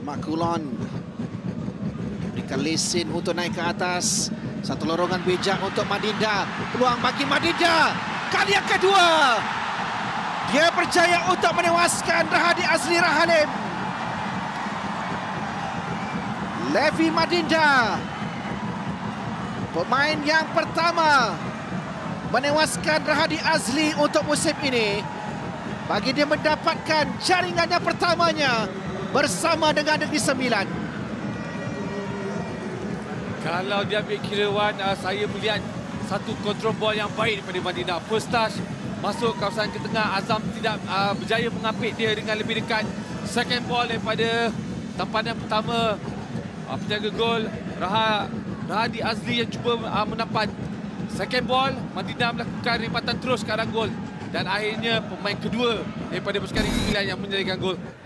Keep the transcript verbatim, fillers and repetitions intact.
Mak Kulon berikan lesen untuk naik ke atas. Satu lorongan bijak untuk Madinda. Peluang bagi Madinda. Kali yang kedua. Dia berjaya untuk menewaskan Rahadi Azli Rahalim. Levi Madinda, pemain yang pertama menewaskan Rahadi Azli untuk musim ini, bagi dia mendapatkan jaringan yang pertamanya bersama dengan Negeri Sembilan. Kalau dia ambil kira Wan, uh, saya melihat satu kontrol bola yang baik daripada Madinda. First touch masuk kawasan ke tengah, Azam tidak uh, berjaya mengapit dia dengan lebih dekat. Second ball daripada tampanan pertama, uh, penjaga gol Raha, Rahadi Azli yang cuba uh, mendapat. Second ball, Madinda melakukan ripatan terus ke arah gol. Dan akhirnya pemain kedua daripada Pasukan Negeri Sembilan yang menjadikan gol.